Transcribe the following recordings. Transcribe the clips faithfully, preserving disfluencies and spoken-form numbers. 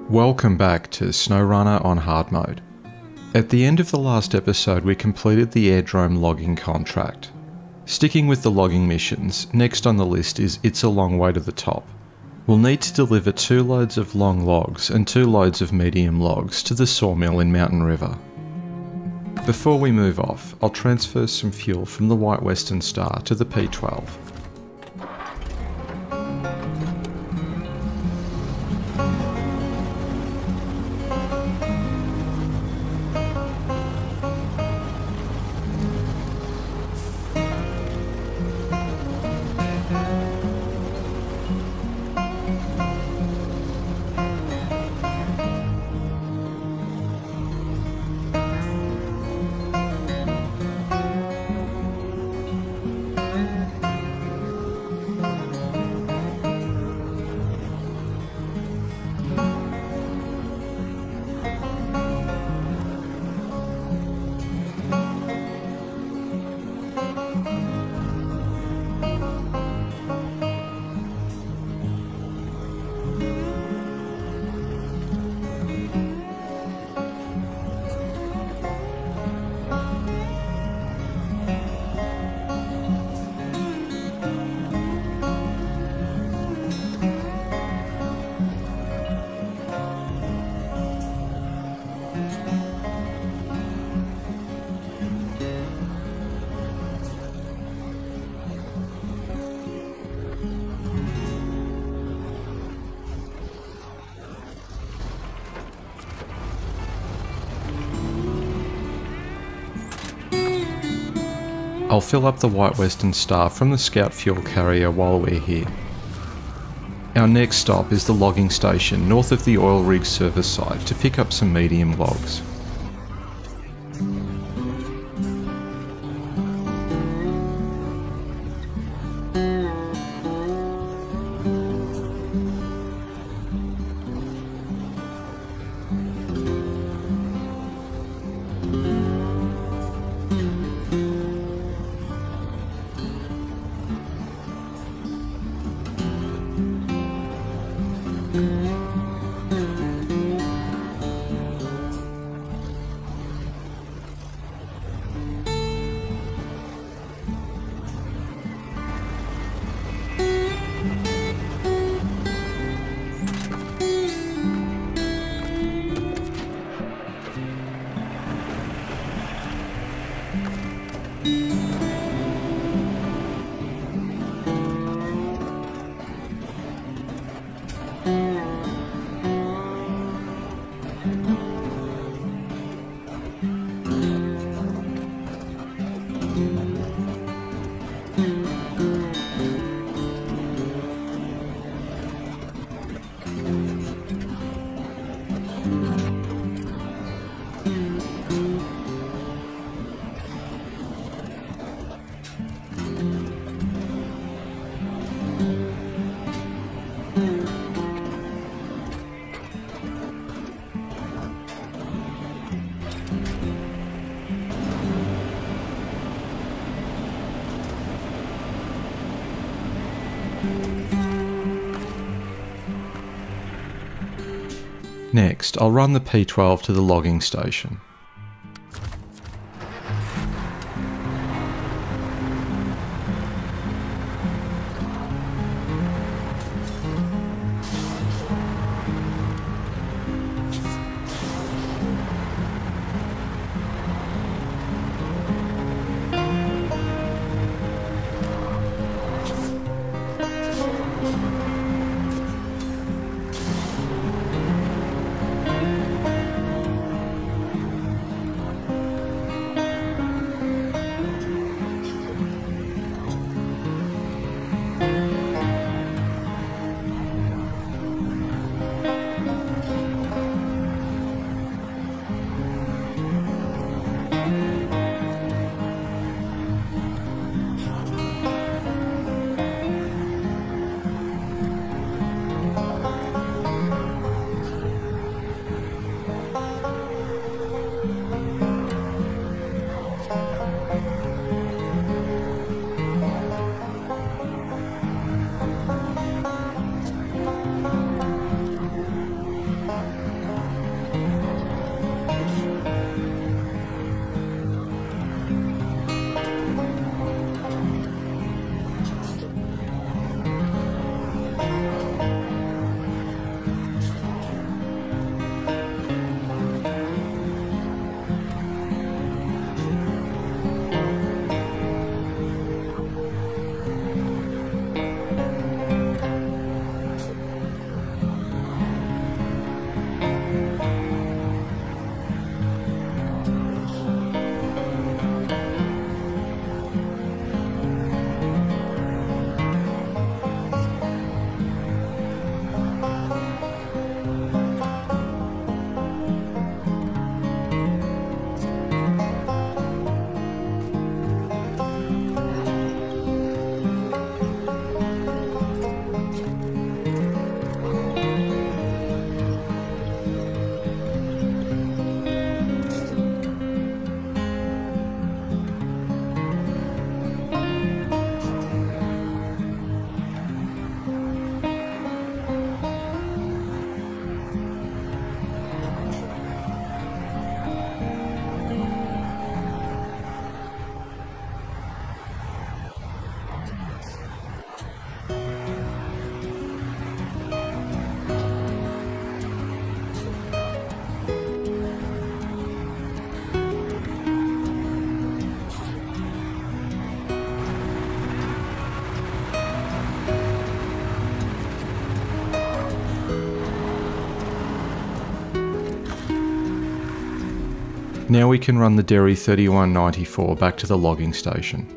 Welcome back to SnowRunner on hard mode. At the end of the last episode we completed the airdrome logging contract. Sticking with the logging missions, next on the list is It's a Long Way to the Top. We'll need to deliver two loads of long logs and two loads of medium logs to the sawmill in Mountain River. Before we move off, I'll transfer some fuel from the White Western Star to the P twelve. I'll fill up the White Western Star from the Scout fuel carrier while we're here. Our next stop is the logging station north of the oil rig service site to pick up some medium logs. Next, I'll run the P twelve to the logging station. Now we can run the Derry thirty-one ninety-four back to the logging station.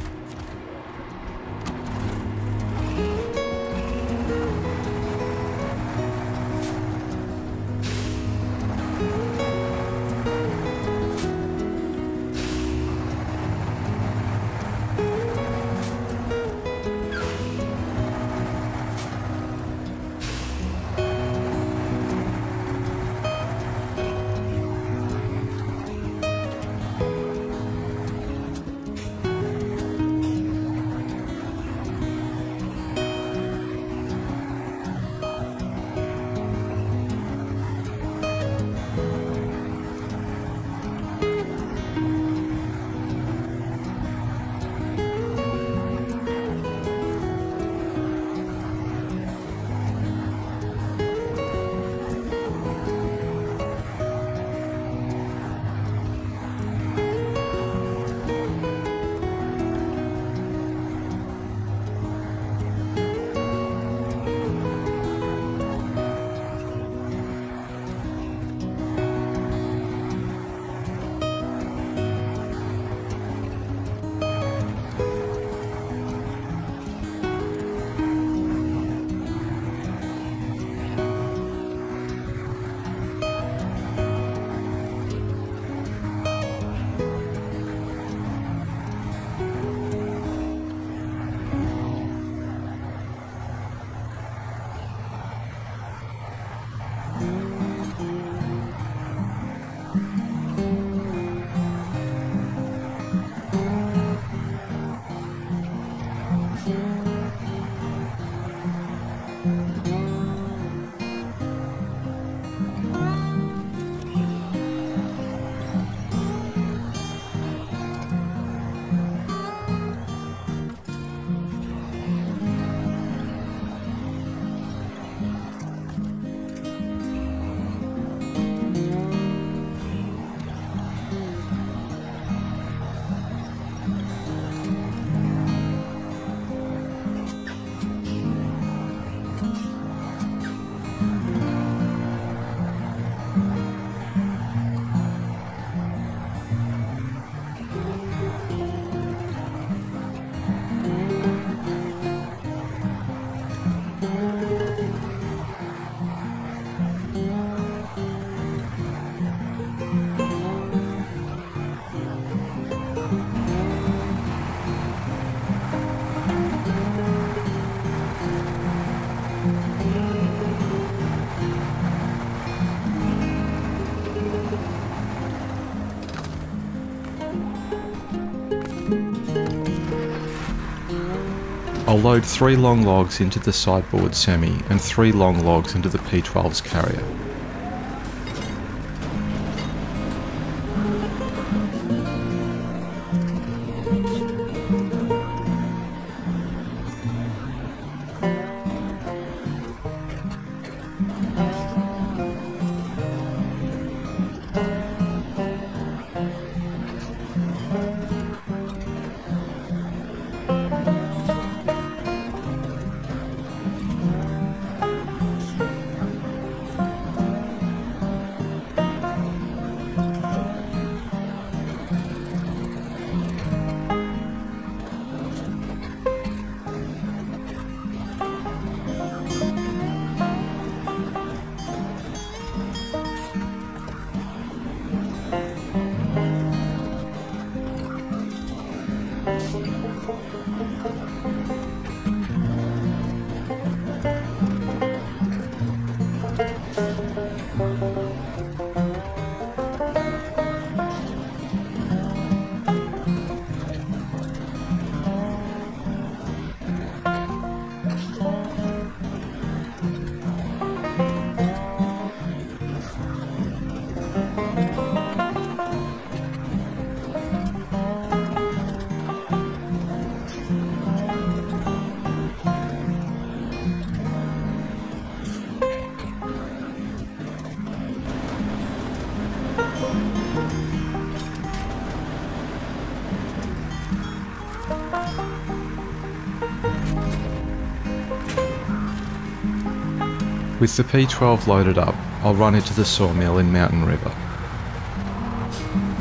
I'll load three long logs into the sideboard semi and three long logs into the P twelve's carrier. With the P twelve loaded up, I'll run into the sawmill in Mountain River.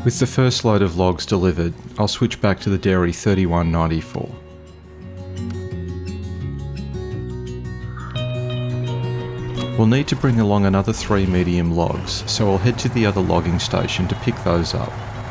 With the first load of logs delivered, I'll switch back to the dairy thirty-one ninety-four. We'll need to bring along another three medium logs, so I'll head to the other logging station to pick those up.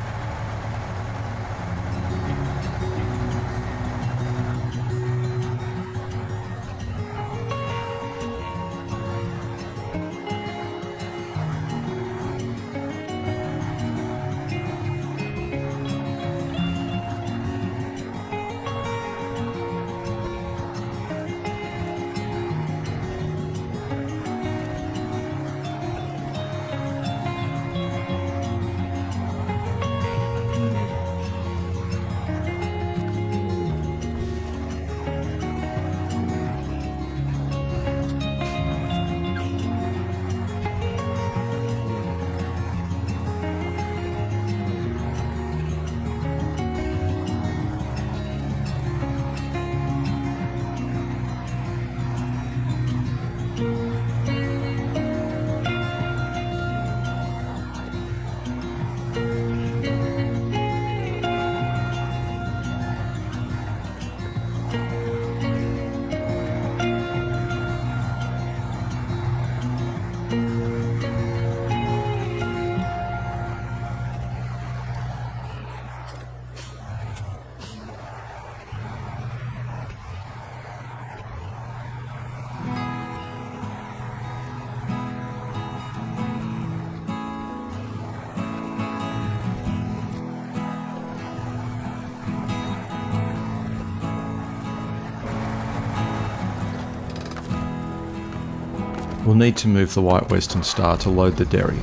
We'll need to move the White Western Star to load the dairy.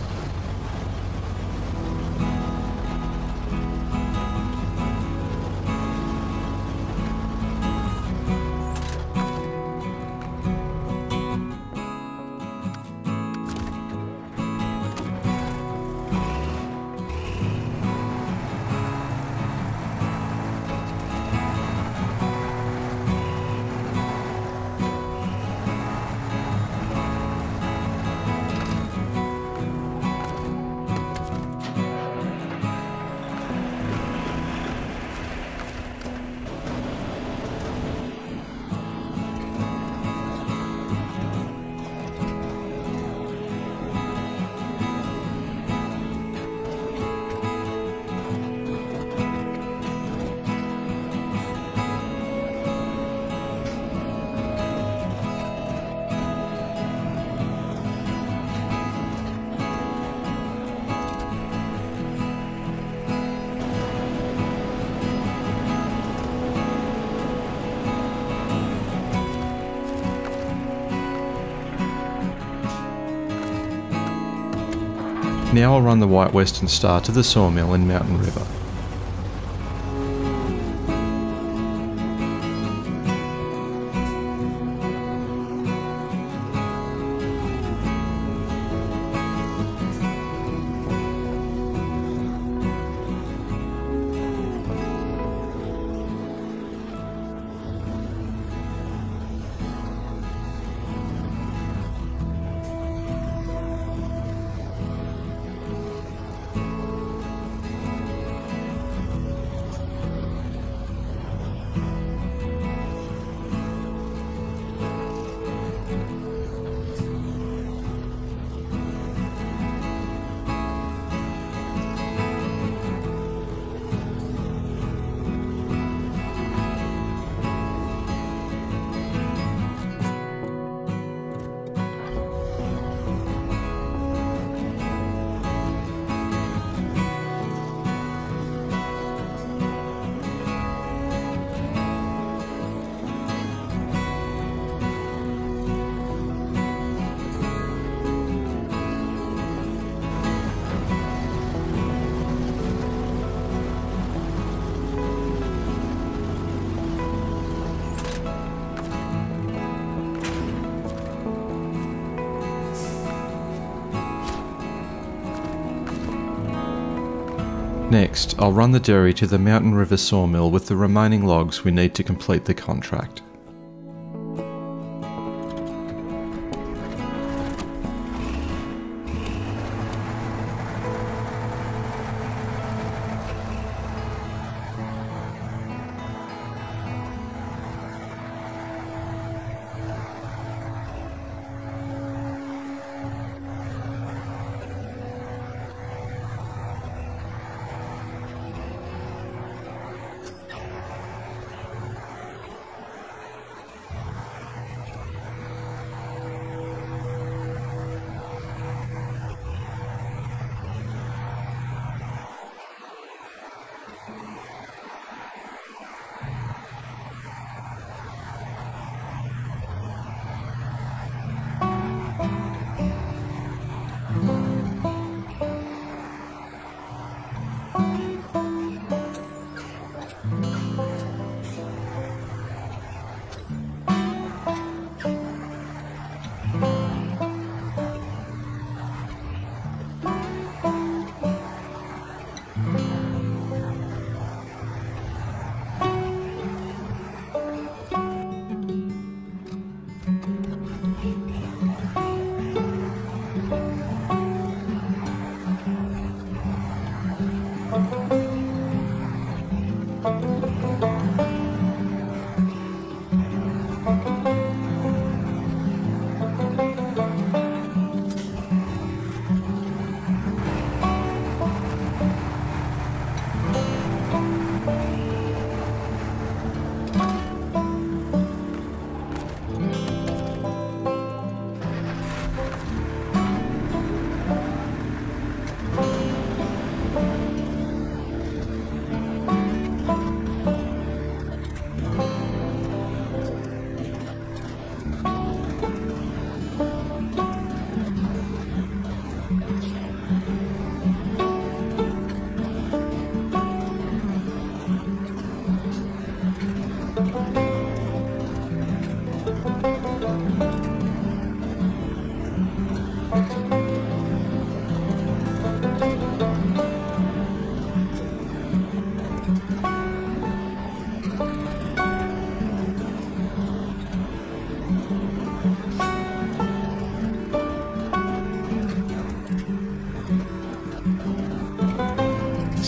Now I'll run the White Western Star to the sawmill in Mountain River. Next, I'll run the dairy to the Mountain River sawmill with the remaining logs we need to complete the contract.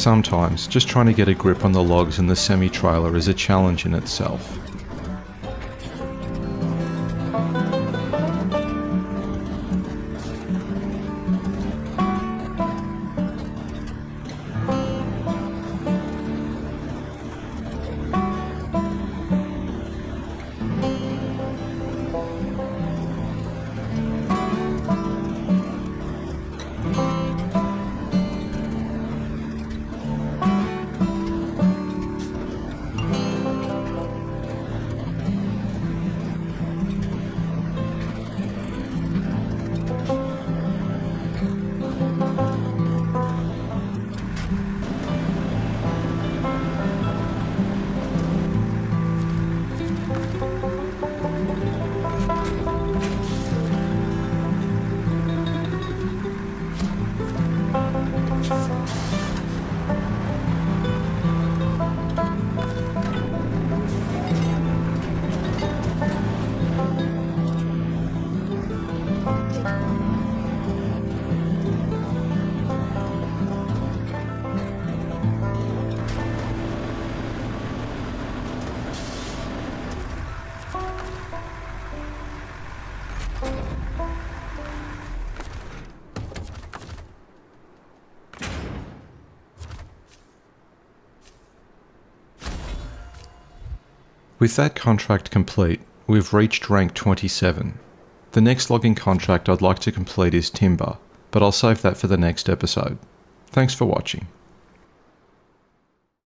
Sometimes, just trying to get a grip on the logs in the semi-trailer is a challenge in itself. With that contract complete, we've reached rank twenty-seven. The next logging contract I'd like to complete is timber, but I'll save that for the next episode. Thanks for watching.